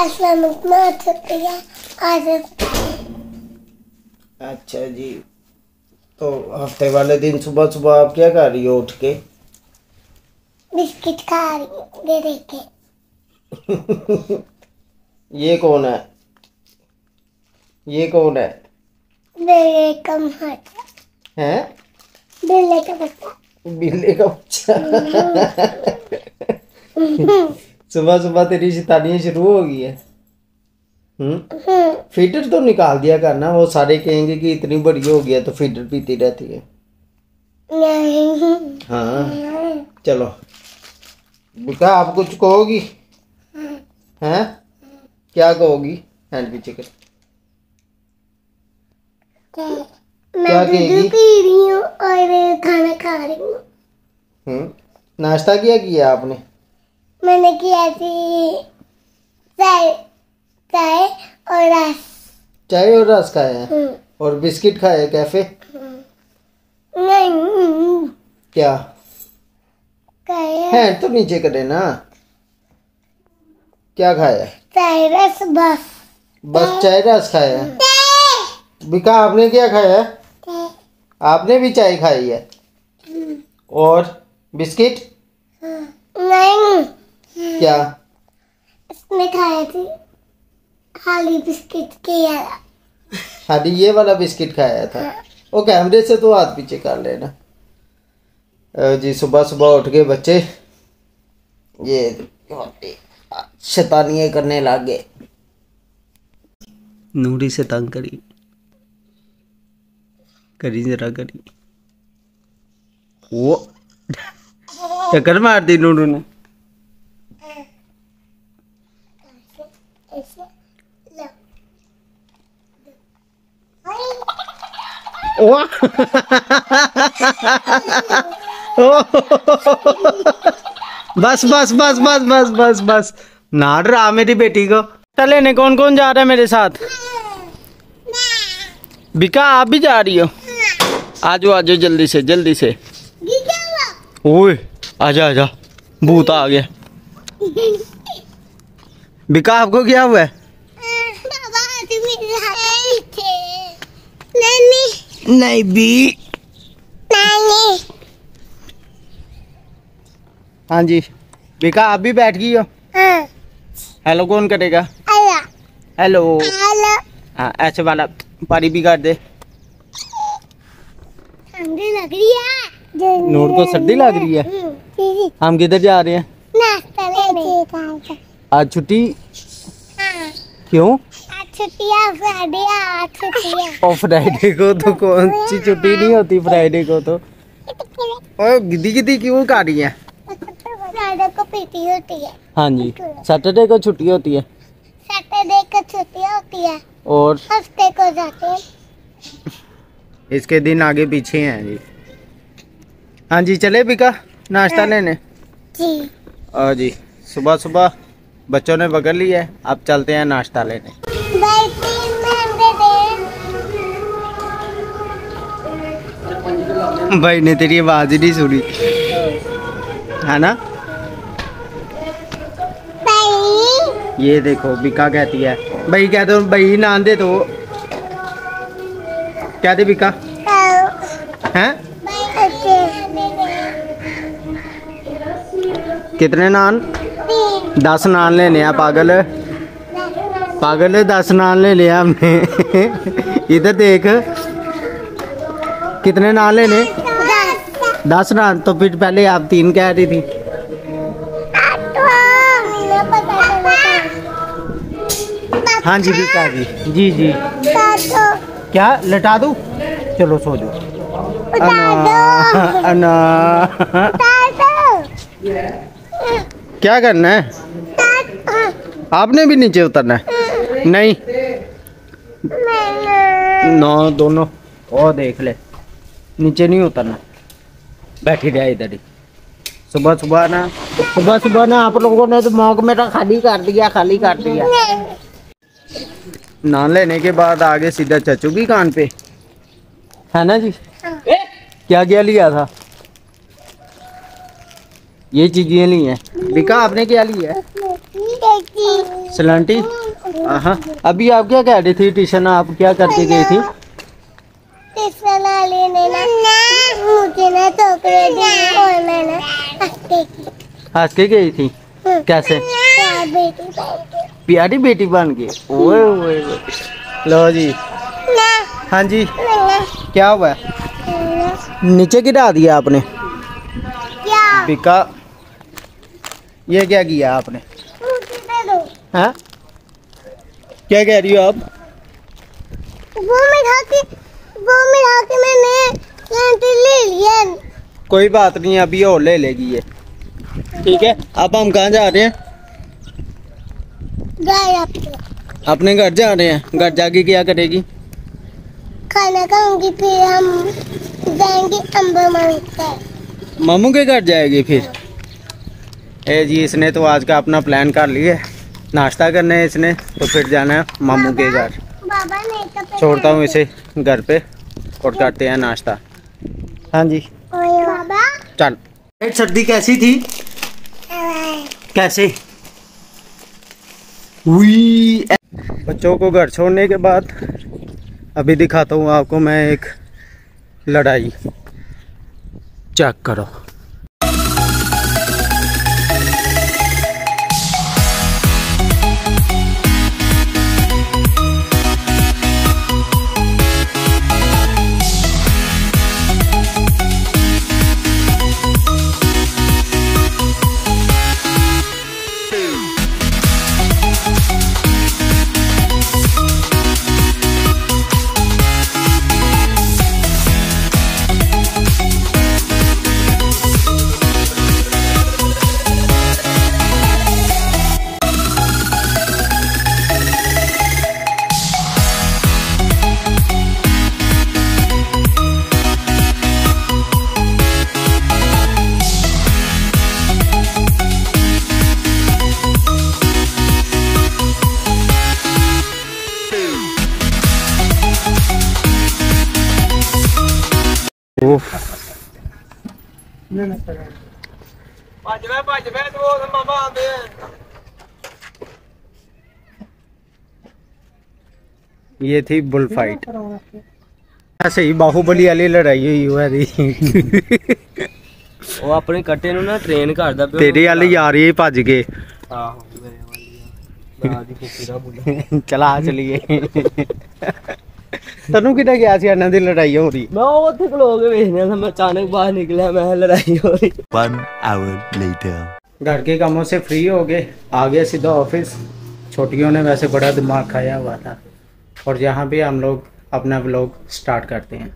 अच्छा जी, तो हफ्ते वाले दिन सुबह सुबह आप क्या कर रही हो उठ के? बिस्किट खा रही हूँ दे दे के। ये कौन है? ये कौन है? बिल्ली का बच्चा हैं? बिल्ली का बच्चा। बिल्ली का बच्चा। सुबह सुबह तेरी शैतानियां शुरू हो गई है। फीडर तो निकाल दिया करना, वो सारे कहेंगे कि इतनी बड़ी हो गई है तो फीडर पीती रहती है। नहीं। हाँ चलो बेटा, आप कुछ कहोगी? हैं? क्या कहोगी? हैंड पीछे कर। मैं दूध पी रही हूँ और खाना खा रही हूँ। नाश्ता किया आपने? मैंने किया थी चाय चाय और रस। चाय और रस खाया है और बिस्किट खाया कैफे? नहीं। क्या खाया है? तो नीचे करे ना। क्या खाया? चाय रस बस। बस चाय रस खाया? बिका आपने क्या खाया? आपने भी चाय खाई है और बिस्किट? नहीं। क्या इसने खाया थी खाली बिस्किट किया। खाली ये वाला बिस्किट खाया था? वो कैमरे से तो हाथ पीछे कर लेना जी। सुबह सुबह उठ के बच्चे ये शैतानियां करने लग गए। नूरी से तंग करी करी जरा करी, वो टक्कर मार दी नूरू ने। बस बस बस बस बस बस बस ना डरा मेरी बेटी को। लेने कौन कौन जा रहा है मेरे साथ? बिका आप भी जा रही हो? आजो आजो जल्दी से जल्दी से। ओए आजा आजा, भूत आ गया। बिका आपको क्या हुआ है? नहीं भी। हाँ जी बिका आप भी बैठ गई हो? हेलो कौन करेगा? हेलो। हाँ ऐसे वाला पारी भी कर दे। ठंडी लग रही है। नूर को सर्दी लग रही है। हम किधर जा रहे हैं? नाश्ता लेने। आज छुट्टी? क्यों? और फ्राइडे को तो कौन सी छुट्टी नहीं होती? फ्राइडे को तो और गिद्दी गिद्दी क्यों कर रही है? फ्राइडे को पीटी होती है। हाँ जी सैटरडे को छुट्टी होती है। सैटरडे को छुट्टी होती है और हफ्ते को जाते हैं। इसके दिन आगे पीछे हैं जी। हाँ जी चले बिका नाश्ता लेने जी। और जी सुबह सुबह बच्चों ने पकड़ लिया है, अब चलते हैं नाश्ता लेने। भाई ने तेरी आवाज ही नहीं सुनी है ना? ये देखो बिका कहती है भाई, कहते हो भाई नान दे तो क्या दे बिका हैं? कितने नान? 10 नान लेने हैं पागल। पागल 10 नान ले लिया हमने। इधर देख कितने नान लेने? 10 नान। तो फिर पहले आप 3 कह रही थी। हाँ जी बिका जी जी जी। क्या लटा दूँ? चलो सो जाओ। अन्ना क्या करना है? आपने भी नीचे उतरना है? नहीं नो दोनों ओ देख ले, नीचे नहीं उतरना, बैठी रहे इधर ही। सुबह सुबह ना आप लोगों ने तो मौक मेरा खाली कर दिया। नान लेने के बाद आगे सीधा चचू की कान पे है ना जी। क्या क्या लिया था? ये चीजें ली हैं। बिका आपने क्या लिया है? सलांटी। हाँ, अभी आप क्या कह रही थी? ट्यूशन आप क्या करके गई थी? ट्यूशन वाले ने ना मुझे ना चॉकलेट दी और मैंने हंस के गई थी? कैसे? प्यारी बेटी बन गई। ओए ओए ओए। लो जी। हाँ जी, क्या हुआ? नीचे गिरा दिया आपने? क्या? बिका, ये क्या किया आपने? हाँ, क्या कह रही हो आप? वो मिला के मैंने ले लिया। कोई बात नहीं, अभी और ले लेगी ये। ठीक है, अब हम कहाँ जा रहे हैं? अपने घर जा रहे हैं। घर जाके क्या करेगी? खाना खाऊंगी, फिर हम जाएंगे अम्बा मामी के। मामू के घर जाएगी फिर? ए जी, इसने तो आज का अपना प्लान कर लिया है। नाश्ता करना है इसने, तो फिर जाना है मामू के घर। बाबा ने छोड़ता हूँ इसे घर पे और करते हैं नाश्ता। हाँ जी बाबा। चल। सर्दी कैसी थी? कैसे हुई? बच्चों को घर छोड़ने के बाद अभी दिखाता हूँ आपको मैं एक लड़ाई। चेक करो। ये थी बुल फाइट। ऐसे ही बाहुबली वाली लड़ाई हुई हुआ थी। ਉਹ ਆਪਣੇ ਕੱਟੇ ਨੂੰ ਨਾ ਟ੍ਰੇਨ ਕਰਦਾ ਪਿਆ। तेरी वाली आ रही है भज के। ਆਹੋ ਮੇਰੇ ਵਾਲੀ ਆ ਨਾ ਦੀ ਕੁੱਤੀ ਦਾ ਬੁੱਲਾ। चला चलिए। ਤੈਨੂੰ ਕਿਹਨੇ ਗਿਆ ਸੀ ਇਹਨਾਂ ਦੀ ਲੜਾਈ ਹੋ ਰਹੀ? ਮੈਂ ਉੱਥੇ ਖਲੋ ਕੇ ਵੇਖਣਾ ਸੀ, ਮੈਂ ਅਚਾਨਕ ਬਾਹਰ ਨਿਕਲਿਆ, मैं लड़ाई हो रही। 1 hour later. घर के कामों से फ्री हो गए, आ गए सीधा ऑफिस। छोटियों ने वैसे बड़ा दिमाग खाया हुआ था और यहाँ पे हम लोग अपना व्लॉग स्टार्ट करते हैं।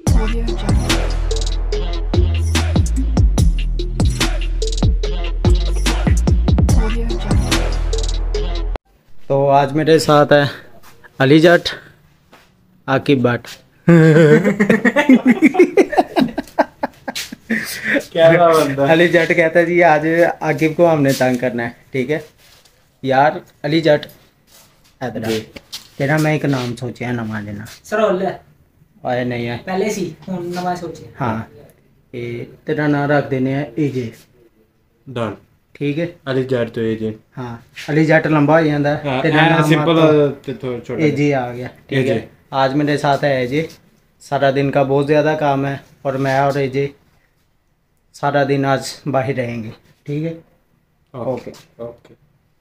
तो आज मेरे साथ है अली जट, आकिब भट्ट। अली जट कहता है जी आज आकिब को हमने तंग करना है। ठीक है यार, अली जट इधर आ। तेरा मैं एक नाम सोचा नवा लेना। सरोल आया नहीं है पहले सी हुन नवा सोचे। हाँ, ये तेरा नाम रख देने हैं एजे। ਡਨ। ठीक है, ਅਲੀ ਜੱਟ ਤੋਂ ਇਹ ਜੀ। हाँ अली जट लंबा हो जाता है, तेरा नाम ਸਿੰਪਲ आपको ਤੇ ਥੋੜਾ ਛੋਟਾ। एजे आ गया। ठीक है, AJ। आज मेरे साथ है एजे। सारा दिन का बहुत ज़्यादा काम है और मैं और एजे सारा दिन आज बाहर रहेंगे। ठीक है, ओके। ਓਕੇ।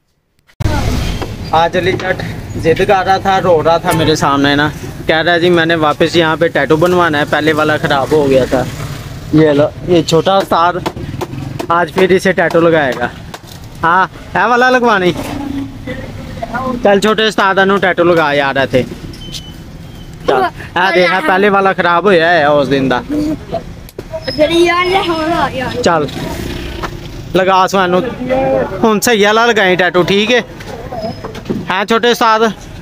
आज अली जट जिद कर रहा था, रो रहा था मेरे सामने ना, कह रहा है जी मैंने वापस यहाँ पे टैटू बनवाना है, पहले वाला ख़राब हो गया था। ये लो, ये छोटा स्टार आज फिर इसे टैटू लगाएगा। हाँ, है वाला लगवानी। कल छोटे उस्ताद नु टैटू लगा आ रहे थे। चल है देखा, पहले वाला खराब होया है उस दिन दा। चल लगा सानू हुन सही वाला लगाई टैटू। ठीक है हैं छोटे उस्ताद?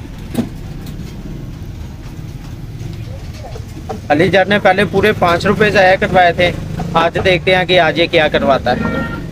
अली जट ने पहले पूरे 5 रुपए ज़ाया करवाए थे। आज देखते हैं कि आज ये क्या करवाता है।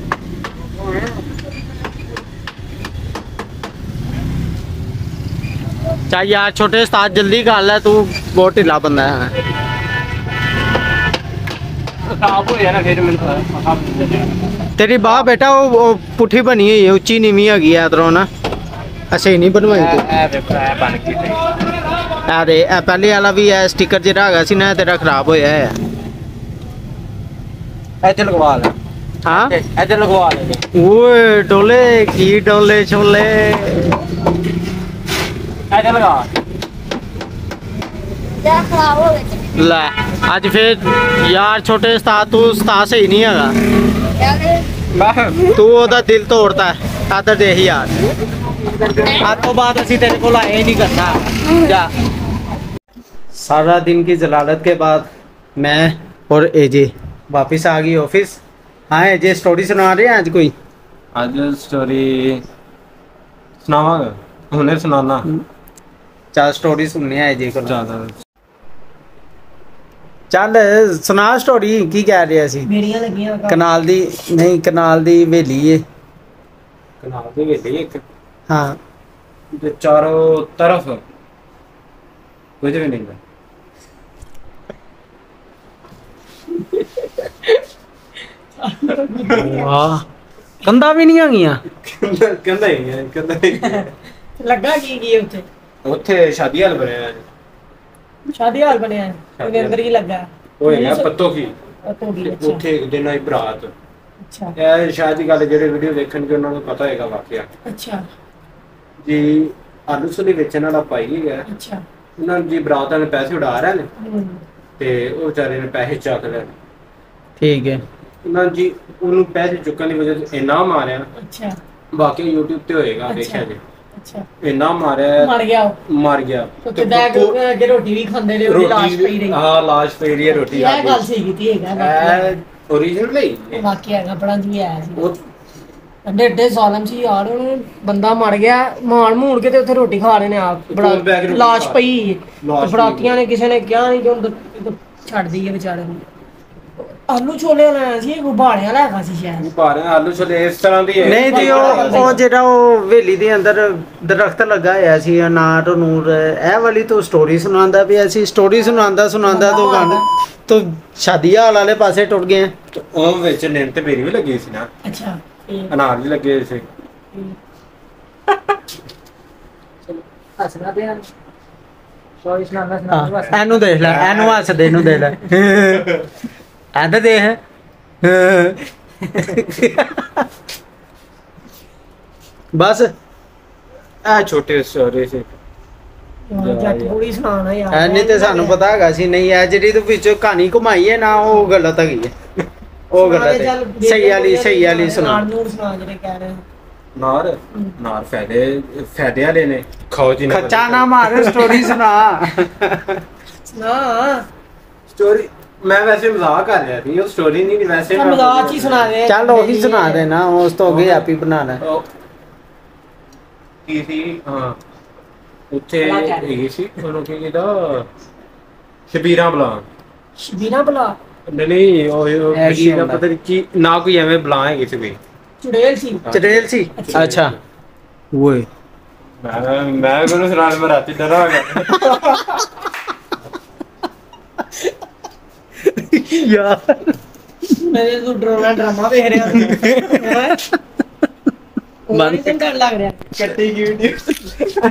चल यार छोटे उस्ताद जल्दी कर ले, तू बहुत ढिला बंदा है। ਖਰਾਬ ਹੋ ਜਾਣਾ ਫਿਰ ਮੈਨੂੰ तेरी बाह बेटा वो पुठी बनी हुई है, उच्ची नीवी हैगी है इधरों ना, ਅਸੀਂ ਨਹੀਂ ਬਣਵਾਈ ਤੂੰ बन गई ਅਰੇ ਇਹ ਪਹਿਲੇ ਵਾਲਾ ਵੀ ਹੈ ਸਟicker ਜਿਹੜਾ ਹੈਗਾ ਸੀ ਨਾ ਤੇਰਾ ਖਰਾਬ ਹੋਇਆ ਹੈ ਇੱਥੇ ਲਗਵਾ ਲੈ ਹਾਂ ਇੱਥੇ ਲਗਵਾ ਲੈ ਓਏ ਡੋਲੇ ਕੀ ਡੋਲੇ ਛੋਲੇ ਇੱਥੇ ਲਗਾ ਜਾ ਖਰਾਬ ਹੋ ਗਏ ਲੈ ਅੱਜ ਫੇਰ ਯਾਰ ਛੋਟੇ ਉਸਤਾਦ ਤੂੰ ਉਸਤਾਦ ਸਹੀ ਨਹੀਂ ਹੈਗਾ ਤੂੰ ਉਹਦਾ ਦਿਲ ਤੋੜਦਾ ਹੈ ਆਦਰ ਦੇਖ ਯਾਰ आज तो बाद ਅਸੀਂ तेरे को आए नहीं करना जा सारा दिन की जलालत के बाद मैं और एजे वापस आ गई ऑफिस हाँ एजे स्टोरी सुना रहे हैं आज कोई ਅੱਜ ਸਟੋਰੀ ਸੁਣਾਵਾਂਗਾ ਹੁਣੇ ਸੁਣਾਣਾ चल स्टोरी सुननी है एजे को ਜ਼ਿਆਦਾ चल सुना स्टोरी की कह रहे ਸੀ ਮੇਰੀਆਂ ਲੱਗੀਆਂ ਕਨਾਲ ਦੀ ਨਹੀਂ ਕਨਾਲ ਦੀ ਹਵੇਲੀ ਏ ਕਨਾਲ ਦੇ ਵਿੱਚ ਇੱਕ हाँ ਤੇ ਚਾਰੋਂ ਤਰਫ ਕੁਝ ਵੀ ਨਹੀਂ वाह कंधा भी नहीं आ गया ਕਹਿੰਦਾ ਹੀ ਹੈ ਕਹਿੰਦਾ ਹੀ ਲੱਗਾ ਕੀ ਉੱਥੇ ਉੱਥੇ ਸ਼ਾਦੀ ਹਾਲ ਬਣਿਆ ਹੈ ਸ਼ਾਦੀ ਹਾਲ ਬਣਿਆ ਹੈ ਉਹਦੇ ਅੰਦਰ ਹੀ ਲੱਗਾ ਹੋਏਗਾ ਪੱਤੋ ਕੀ ਤੋਂ ਵੀ ਉੱਥੇ ਦਿਨ ਆਈ ਬਰਾਤ ਅੱਛਾ ਇਹ ਸ਼ਾਇਦ ਦੀ ਗੱਲ ਜਿਹੜੇ ਵੀਡੀਓ ਦੇਖਣਗੇ ਉਹਨਾਂ ਨੂੰ ਪਤਾ ਹੋਏਗਾ ਵਾਕਿਆ ਅੱਛਾ ਜੀ ਆਲੂ ਸੁਲੀ ਵੇਚਣ ਵਾਲਾ ਪਾਈ ਗਿਆ ਅੱਛਾ ਉਹਨਾਂ ਨੂੰ ਜੀ ਬਰਾਤ ਵਾਲੇ ਪੈਸੇ ਉਡਾ ਰਹੇ ਨੇ ਤੇ ਉਹ ਵਿਚਾਰੇ ਨੇ ਪੈਸੇ ਚੱਕ ਲਏ ठीक है ਉਹਨਾਂ ਜੀ ਉਹਨੂੰ ਪੈਸੇ ਚੁੱਕਣ ਦੀ ਵਜ੍ਹਾ ਤੋਂ ਇੰਨਾ ਮਾਰਿਆ ਅੱਛਾ ਬਾਕੀ YouTube ਤੇ ਹੋਏਗਾ ਅੱਛਾ। ਦੇਖਿਆ ਜੀ ਅੱਛਾ ਇੰਨਾ ਮਾਰਿਆ ਮਰ ਗਿਆ ਉਹ ਮਰ ਗਿਆ ਤੇ ਬੈਗ ਅੱਗੇ ਰੋਟੀ ਵੀ ਖਾਂਦੇ ਰਹੇ ਉਹਦੀ ਲਾਸ਼ ਪਈ ਰਹੀ ਹਾਂ ਲਾਸ਼ ਪਈ ਰਹੀ ਹੈ ਰੋਟੀ ਆ ਇਹ ਗੱਲ ਸਹੀ ਕੀਤੀ ਹੈਗਾ ਓਰੀਜਨਲ ਨਹੀਂ ਵਾਕਿਆ ਹੈਗਾ ਬੜਾ ਜੀ ਆਇਆ ਸੀ ਉਹ ਅੱਡੇ ਅੱਡੇ ਜ਼ਾਲਮ ਸੀ ਯਾਰ ਉਹਨੇ ਬੰਦਾ ਮਰ ਗਿਆ ਮਾਰ ਮੂੜ ਕੇ ਤੇ ਉੱਥੇ ਰੋਟੀ ਖਾ ਰਹੇ ਨੇ ਆਪ ਬੜਾ ਕੋਲ ਬੈਗ ਰੋਟੀ ਲਾਸ਼ ਖਾ ਪਈ ਲਾਸ਼ ਤੇ ਬਰਾਤੀਆਂ ਨੇ ਕਿਸੇ ਨੇ ਕਿਹਾ ਨਹੀਂ ਕਿ ਉਹਨੂੰ ਛੱਡ ਦਈਏ ਵਿਚਾਰੇ ਨੂੰ ਆਲੂ ਛੋਲੇ ਲਾਇਆ ਸੀ ਗੁਬਾਰਿਆਂ ਲੈ ਗਾ ਸੀ ਸ਼ਾਇਦ ਪਾ ਰਹੇ ਆਲੂ ਛੋਲੇ ਇਸ ਤਰ੍ਹਾਂ ਦੀ ਹੈ ਨਹੀਂ ਜੀ ਉਹ ਜਿਹੜਾ ਉਹ ਹਵੇਲੀ ਦੇ ਅੰਦਰ ਦਰਖਤ ਲੱਗਾ ਹੋਇਆ ਸੀ ਅਨਾਰ ਨੂਰ ਇਹ ਵਾਲੀ ਤੂੰ ਸਟੋਰੀ ਸੁਣਾਉਂਦਾ ਪਿਆ ਸੀ ਸਟੋਰੀ ਸੁਣਾਉਂਦਾ ਤੂੰ ਗਾਣਾ ਤੂੰ ਸ਼ਾਦੀ ਹਾਲ ਵਾਲੇ ਪਾਸੇ ਟੁੱਟ ਗਿਆ ਉਹ ਵਿੱਚ ਨਿੰਮ ਤੇ ਬੇਰੀ ਵੀ ਲੱਗੀ ਸੀ ਨਾ ਅੱਛਾ ਅਨਾਰ ਵੀ ਲੱਗੇ ਹੋਏ ਸੀ ਹੱਸਣਾ ਤੇ ਸੋਈ ਸੁਣਾਉਂਦਾ ਬਸ ਇਹਨੂੰ ਦੇਖ ਲੈ ਇਹਨੂੰ ਹੱਸਦੇ ਨੂੰ ਦੇਖ ਲੈ ਇਹਦਾ ਦੇਖ ਬਸ ਇਹ ਛੋਟੇ ਸਟੋਰੀ ਸੀ ਜੱਟ ਬੁੜੀ ਸੁਣਾਉਣਾ ਯਾਰ ਐਨੀ ਤੇ ਸਾਨੂੰ ਪਤਾ ਹੈਗਾ ਸੀ ਨਹੀਂ ਇਹ ਜਿਹੜੀ ਤੂੰ ਵਿੱਚੋਂ ਕਹਾਣੀ ਘੁਮਾਈ ਹੈ ਨਾ ਉਹ ਗਲਤ ਹੈਗੀ ਹੈ ਉਹ ਗਲਤ ਹੈ ਸਹੀ ਵਾਲੀ ਸੁਣਾ ਨੂਰ ਸੁਣਾ ਜਿਹੜੇ ਕਹਿ ਰਹੇ ਨਾਰ ਫਾਇਦੇ ਵਾਲੇ ਨੇ ਖਾਓ ਜੀ ਖੱਚਾ ਨਾ ਮਾਰ ਸਟੋਰੀ ਸੁਣਾ ਸੁਣਾ ਸਟੋਰੀ ਮੈਂ ਵੈਸੇ ਮਜ਼ਾਕ ਕਰ ਰਿਹਾ ਸੀ ਉਹ ਸਟੋਰੀ ਨਹੀਂ ਵੈਸੇ ਤਾਂ ਮਜ਼ਾਕ ਹੀ ਸੁਣਾ ਦੇ ਚੱਲ ਉਹੀ ਸੁਣਾ ਦੇ ਨਾ ਉਸ ਤੋਂ ਅੱਗੇ ਆਪੀ ਬਣਾਣਾ ਕੀ ਸੀ ਹਾਂ ਉੱਥੇ ਹੈਗੀ ਸੀ ਉਹਨੂੰ ਕੀ ਕਹਿੰਦਾ ਸ਼ਬੀਰਾਂ ਬਲਾ ਨਹੀਂ ਉਹ ਐਸੀ ਨਾ ਪਤਾ ਨਹੀਂ ਕੀ ਨਾ ਕੋਈ ਐਵੇਂ ਬਲਾ ਹੈਗੀ ਸੀ ਵੀ ਚੁੜੇਲ ਸੀ ਅੱਛਾ ਓਏ ਮੈਂ ਕੋਲ ਸੁਣਾਣ ਮੈਂ ਰਾਤੀ ਡਰਾ ਗਿਆ ਯਾਰ ਮੇਰੇ ਤੋਂ ਡਰਾਮਾ ਵੇਖ ਰਿਹਾ ਸੀ ਮਨ ਤੇ ਡਰ ਲੱਗ ਰਿਹਾ ਕੱਟੀ ਕੀ ਵੀਡੀਓ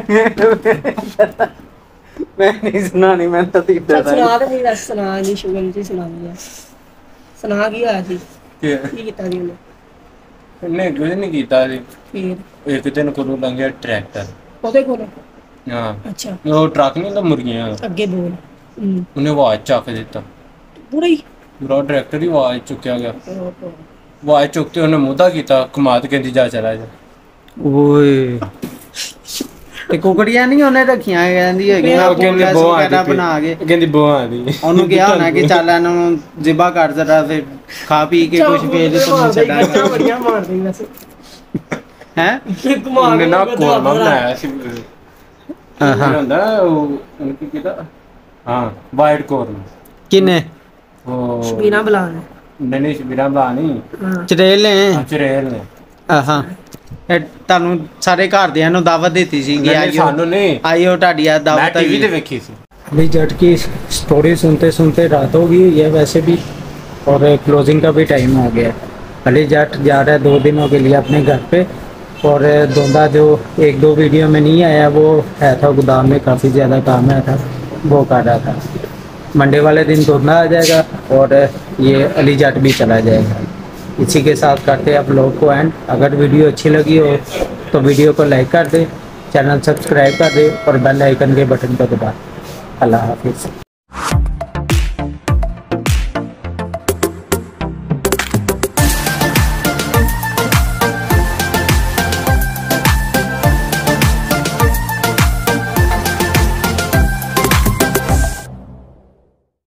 ਮੈਂ ਨਹੀਂ ਸੁਣਾਣੀ ਮੈਂ ਤਾਂ ਤੀਡਾ ਸੁਣਾ ਦੇ ਨਹੀਂ ਬਸ ਸੁਣਾ ਨਹੀਂ ਸ਼ੁਗਲ ਜੀ ਸੁਣਾ ਦੇ ਸੁਣਾ ਕੀ ਹੋਇਆ ਸੀ ਕੀ ਕੀਤਾ ਜੀ ਉਹਨੇ ਕੁਝ ਨਹੀਂ ਕੀਤਾ ਸੀ ਫਿਰ ਇੱਕ ਦਿਨ ਕੋਲੋਂ ਲੰਘਿਆ ਟਰੈਕਟਰ ਉਹਦੇ ਕੋਲ ਹਾਂ ਅੱਛਾ ਉਹ ਟਰੱਕ ਨਹੀਂ ਹੁੰਦਾ ਮੁਰਗੀਆਂ ਅੱਗੇ ਬੋਲ ਉਹਨੇ ਆਵਾਜ਼ ਚੱਕ ਦਿੱਤਾ ਪੂਰਾ ਹੀ ਪੂਰਾ ਟਰੈਕਟਰ ਹੀ ਆਵਾਜ਼ ਚੁੱਕਿਆ ਗਿਆ ਆਵਾਜ਼ ਚੁੱਕਤੇ ਉਹਨੇ ਮੂੰਹਦਾ ਕੀਤਾ ਕਮਾਤ ਕਹਿੰਦੀ ਜਾ ਚਲਾ ਜਾ ਓਏ ਤੇ ਕੁਕੜੀਆਂ ਨਹੀਂ ਉਹਨੇ ਰੱਖੀਆਂ ਕਹਿੰਦੀ ਹੈਗੀਆਂ ਉਹ ਕਹਿੰਦੀ ਬੋਆ ਵਗੈਰਾ ਬਣਾ ਕੇ ਕਹਿੰਦੀ ਬੋਆ ਦੀ ਉਹਨੂੰ ਕਿਹਾ ਹੋਣਾ ਕਿ ਚੱਲ ਇਹਨਾਂ ਨੂੰ ਜ਼ਿਬਾ ਕਰ ਜ਼ਰਾ ਫਿਰ ਖਾ ਪੀ ਕੇ ਕੁਝ ਵੇਚ ਤੁਹਾਨੂੰ ਛੱਡਾਂਗੇ ਬੜੀਆਂ ਮਾਰਦੀ ਵੈਸੇ ਹੈ ਉਹਨੇ ਨਾ ਕੋਰਮਾ ਬਣਾਇਆ ਸੀ ਹਾਂ ਹੁੰਦਾ ਉਹ ਕੀ ਕੀਤਾ ਹਾਂ ਵਾਈਟ ਕੋਰਨ ਕਿਨੇ ਉਹ ਸ਼ਬੀਨਾ ਬੁਲਾਣਾ ਨਹੀਂ ਸ਼ਬੀਰਾ ਬਲਾ ਨਹੀਂ ਹਾਂ ਚੜੇਲ ਨੇ ਚਰੇਲ ਨੇ ਹਾਂ ਇਹ ਤੁਹਾਨੂੰ ਸਾਰੇ ਘਰਦਿਆਂ ਨੂੰ ਦਾਵਤ ਦਿੱਤੀ ਸੀ ਕਿ ਆਇਓ ਸਾਨੂੰ ਨਹੀਂ आइयो टाड़ी यार मैं दावत टीवी पे देखी थी अभी जट की स्टोरी सुनते सुनते रात हो गई है वैसे भी और क्लोजिंग का भी टाइम हो गया अली जट जा रहा है 2 दिनों के लिए अपने घर पे। और धोंदा जो 1-2 वीडियो में नहीं आया वो है था गोदाम में, काफ़ी ज़्यादा काम है था, वो कर रहा था। मंडे वाले दिन धोंदा आ जाएगा और ये अली जट भी चला जाएगा। इसी के साथ करते हैं आप लोग को एंड। अगर वीडियो अच्छी लगी हो तो वीडियो को लाइक कर दे, चैनल सब्सक्राइब कर दे और बेल आइकन के बटन को दबा। अल्लाह हाफिज़।